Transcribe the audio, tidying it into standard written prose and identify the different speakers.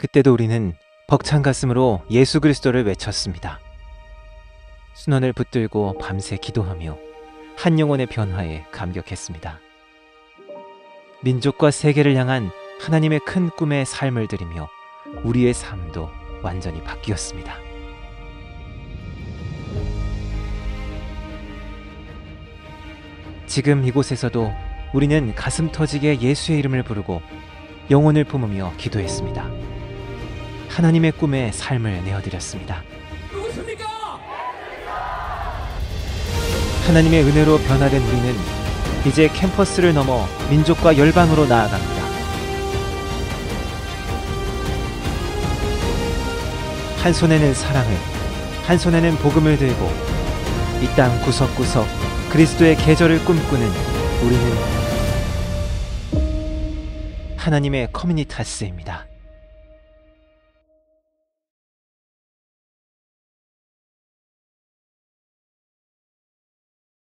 Speaker 1: 그때도 우리는 벅찬 가슴으로 예수 그리스도를 외쳤습니다. 순원을 붙들고 밤새 기도하며 한 영혼의 변화에 감격했습니다. 민족과 세계를 향한 하나님의 큰 꿈에 삶을 들이며 우리의 삶도 완전히 바뀌었습니다. 지금 이곳에서도 우리는 가슴 터지게 예수의 이름을 부르고 영혼을 품으며 기도했습니다. 하나님의 꿈에 삶을 내어드렸습니다.
Speaker 2: 누구십니까?
Speaker 1: 하나님의 은혜로 변화된 우리는 이제 캠퍼스를 넘어 민족과 열방으로 나아갑니다. 한 손에는 사랑을, 한 손에는 복음을 들고 이 땅 구석구석 그리스도의 계절을 꿈꾸는 우리는 하나님의 커뮤니타스입니다.